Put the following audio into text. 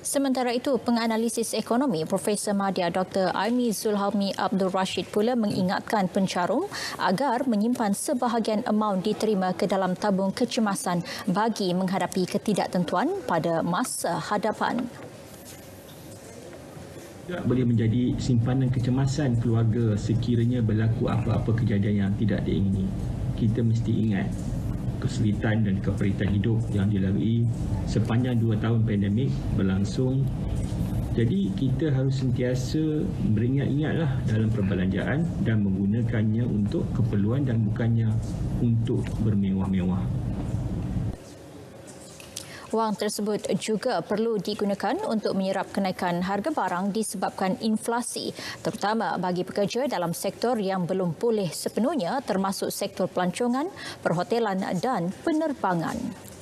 Sementara itu, penganalisis ekonomi Profesor Madya Dr. Aimi Zulhami Abdul Rashid pula mengingatkan pencarum agar menyimpan sebahagian amaun diterima ke dalam tabung kecemasan bagi menghadapi ketidaktentuan pada masa hadapan. Boleh menjadi simpanan kecemasan keluarga sekiranya berlaku apa-apa kejadian yang tidak diingini. Kita mesti ingat kesulitan dan keperitan hidup yang dilalui sepanjang 2 tahun pandemik berlangsung. Jadi kita harus sentiasa beringat-ingatlah dalam perbelanjaan dan menggunakannya untuk keperluan dan bukannya untuk bermewah-mewah. Wang tersebut juga perlu digunakan untuk menyerap kenaikan harga barang disebabkan inflasi, terutama bagi pekerja dalam sektor yang belum pulih sepenuhnya termasuk sektor pelancongan, perhotelan dan penerbangan.